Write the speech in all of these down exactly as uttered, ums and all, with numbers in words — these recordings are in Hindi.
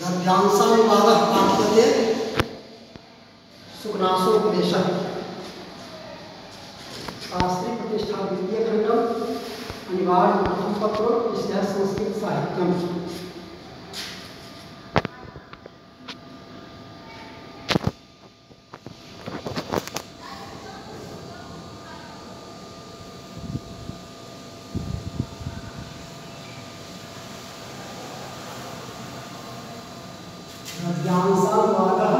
अभ्यांसानुवादः पाठ्यते सुखनासोपदेशः शास्त्री प्रतिष्ठा द्वितीय खंडम अनिवार्य प्रथम पत्र विषय संस्कृत साहित्यम। अभ्यांसानुवादः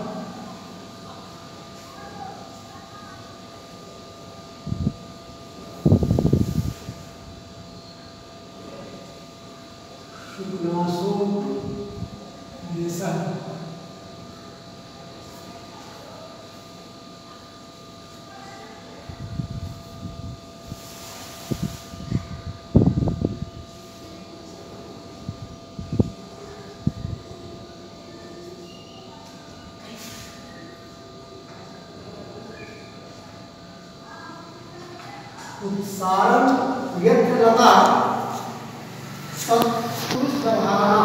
सुखनासोपदेशः उत्सारं व्यर्थलता सत्पुरुषप्रधानां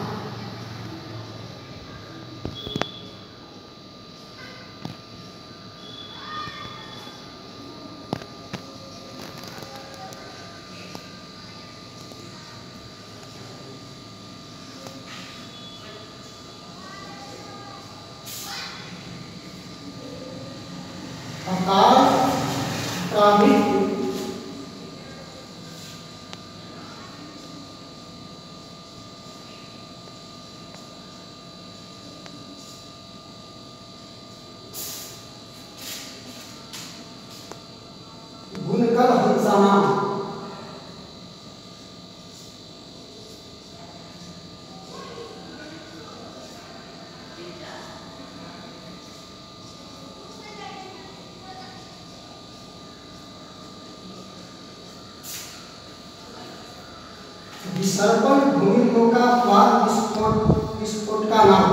अकाल प्रामित गुणकल हंसानां विसर्पण भूमिलों का स्वाद विस्फोट विस्फोट का नाम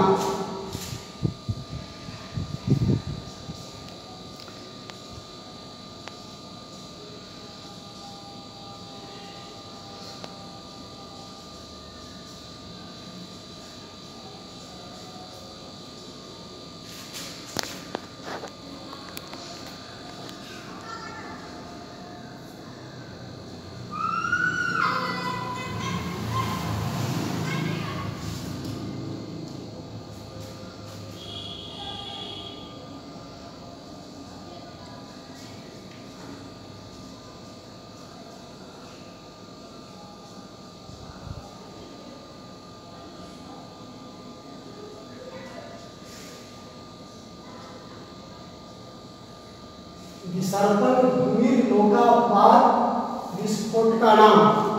विसर्पण भूमि लोकापात विस्फोट का नाम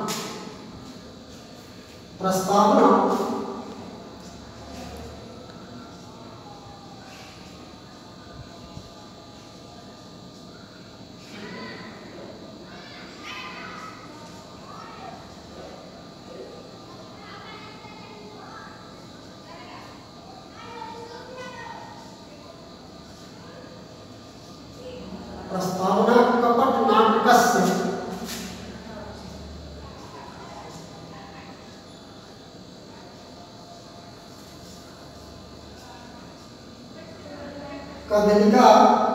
प्रस्तावना प्रस्तावना कपट नाटकस्य कदलिका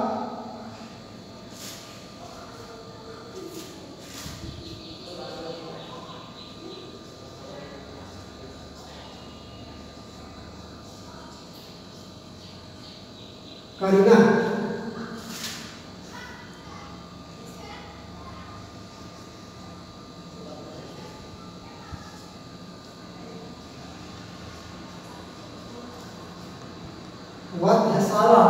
करीना वध्यशाला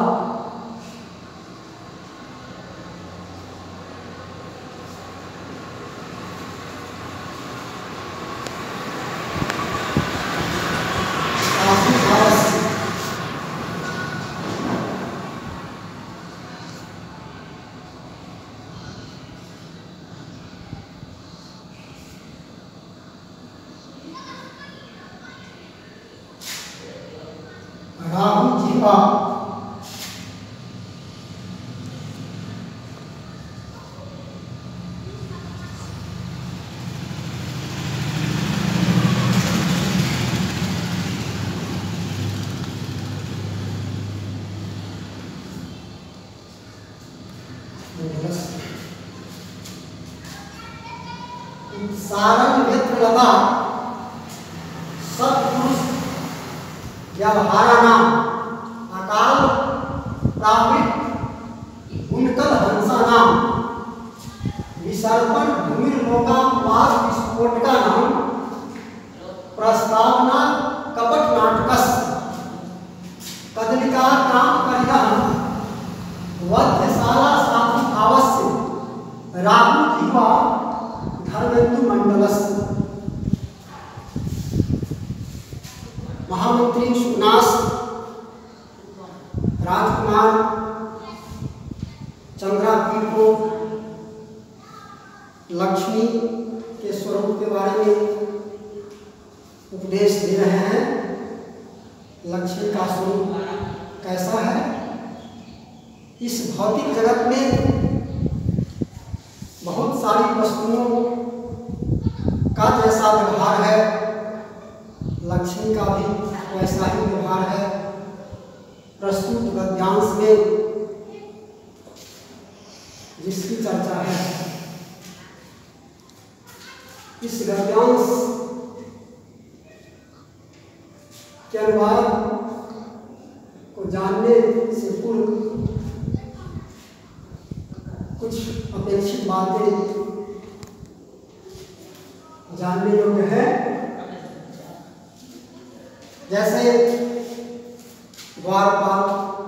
राहु जीवा सारंग नेत्रलता सत्पुरुष व्यवहारा नाम अकाल प्रावृत गुणकल हंसा नाम विसर्पण भूमिर्लोकापवाद विस्फोट का नाम प्रस्तावना कपट नाटकस कदलिका काम परिहन वध्यशाला साधु अवश्य राहु जीवा धर्मेंदु मंडलस। महामंत्री सुनास राजकुमार चंद्रापीठ को लक्ष्मी के स्वरूप के बारे में उपदेश दे रहे हैं। लक्ष्मी का स्वरूप कैसा है? इस भौतिक जगत में बहुत सारी वस्तुओं का जैसा व्यवहार है, लक्ष्मी का भी वैसा ही व्यवहार है। प्रस्तुत गद्यांश में जिसकी चर्चा है, इस गद्यांश के अनुवाद को जानने से पूर्व कुछ अपेक्षित बातें जानने योग्य है। जैसे द्वारपाल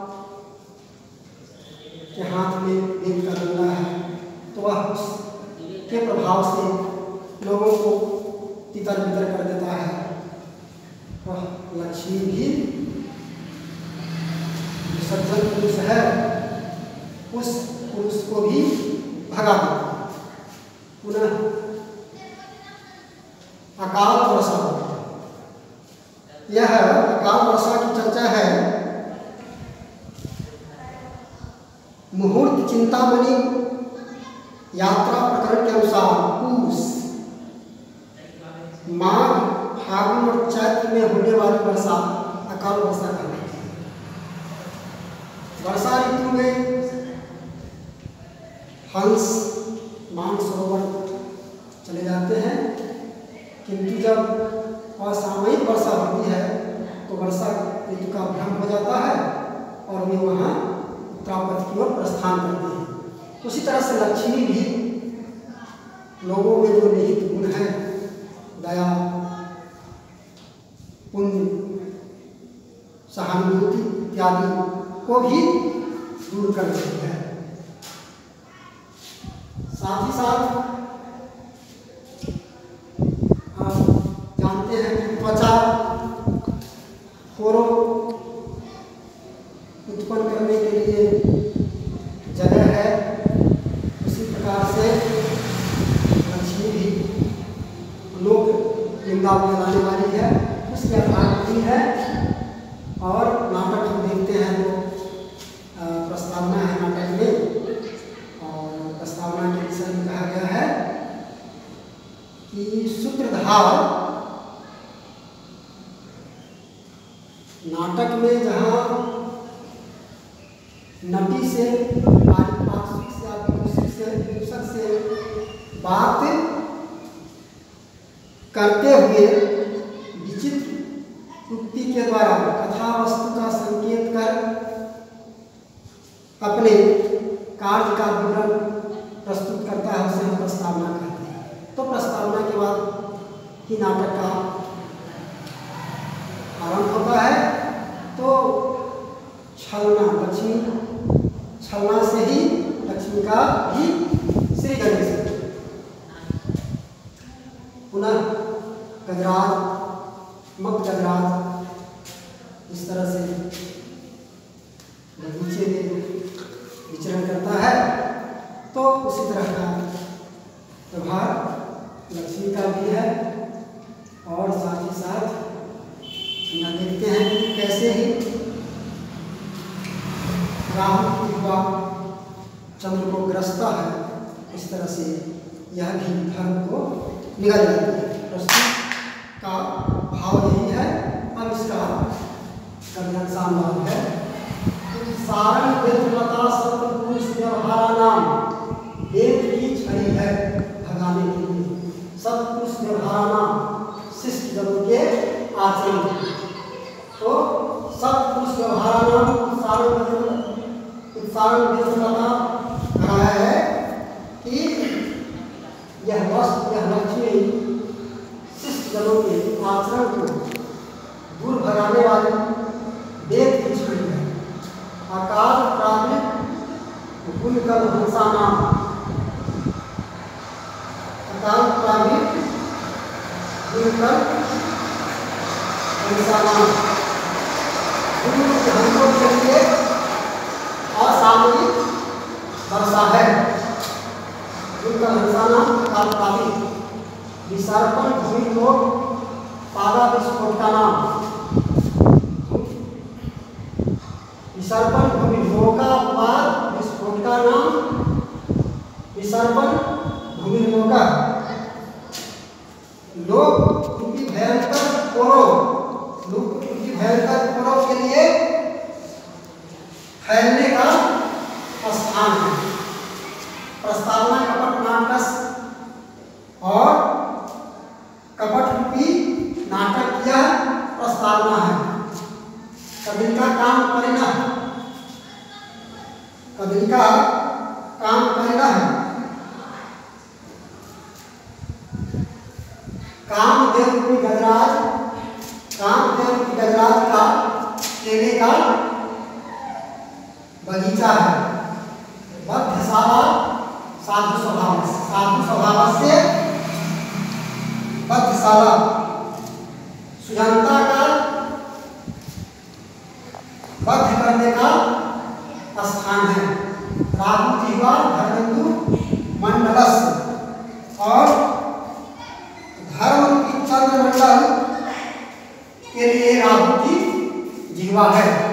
के हाथ में वेद का डंडा है, तो वह उसके प्रभाव से लोगों को तितर बितर कर देता है। वह लक्ष्मी भी सज्जन पुरुष है, उस पुरुष को भी भगा देता है। पुनः अकाल वर्षा, यह अकाल वर्षा की चर्चा है। मुहूर्त चिंतामणि यात्रा प्रकरण के अनुसार पूस माघ फागुन और चैत्र में होने वाली वर्षा अकाल वर्षा कहलाती है। वर्षा ऋतु में हंस मानसरोवर चले जाते हैं, किंतु जब असामयिक वर्षा होती है तो वर्षा ऋतु का भ्रम हो जाता है और वे वहाँ उत्तरापथ की ओर प्रस्थान करते हैं। उसी तरह से लक्ष्मी भी लोगों में जो निहित गुण है, दया, पुण्य, सहानुभूति इत्यादि को भी दूर कर देती है। साथ ही साथ आप जानते हैं कि त्वचा फोरों उत्पन्न करने के लिए जगह है, उसी प्रकार से लक्ष्मी भी लोग निंदा में लाने वाली है, उसके आधार भी है। और नाटक हम देखते हैं तो प्रस्तावना है नाटक में, और प्रस्तावना के विषय में कहा गया है कि सूत्रधार नाटक में जहाँ नटी से पार्श्विक से या विदूषक से विदूषक से बात करते हुए विचित्र युक्ति के द्वारा कथा वस्तु का संकेत कर अपने कार्य का विवरण प्रस्तुत करता है, उसे हम प्रस्तावना कहते हैं। तो प्रस्तावना के बाद ही नाटक का आरंभ होता है। तो छलना, लक्ष्मी छलना से ही लक्ष्मी का भी श्री गणेश। पुनः गजराज, मत गजराज इस तरह से बगीचे में विचरण करता है, तो उसी तरह का व्यवहार लक्ष्मी का भी है। और साथ ही साथ हम देखते हैं कि कैसे ही राहु की युवा चंद्र को ग्रसता है, इस तरह से यह भी धर्म को निगल जाती है। प्रस्तुत का भाव यही है। अब इसका कथन शानदार है। सारण वेदलता सत्पुरुष व्यवहारा नाम, वेद की छड़ी है भगाने के लिए। सब वस्त्रधारणम उत्सारण उत्सारण देवता कराया है कि यह वस्त्र यह लक्ष्मी शिष्ट जनों के आचरण को दूर भगाने वाली वेद की छड़ी है। आकाश प्रामित गुणकल हंसा नाम आकाश प्रामित गुणकल हंसा नाम गुरु के हंसों के लिए असामयिक वर्षा है। गुणकल हंसा नाम आकाश प्रामित विसर्पण भूमि लोक पादा विस्फोट का नाम विसर्पण भूमि लोका पाद विस्फोट का नाम विसर्पण भूमि लोका लोक उनकी भयंकर कोरो लोक उनकी भयंकर कोरो के लिए फैलने का स्थान है। प्रस्तावना कपट नाटक और कपट रूपी नाटक किया प्रस्तावना है। कबीर का काम करेना कबीर का काम करेना है। कामदेव रूपी गजराज कामदेव रूपी गजराज का केले का बगीचा है। बद्धशाला साधु स्वभाव साधु स्वभाव से बद्धशाला सुजनता का बद्ध करने का स्थान है। राहु जिह्वा धर्मेंदु मंडलस और धर्म की चंद्रमंडल के लिए राहु की जिह्वा है।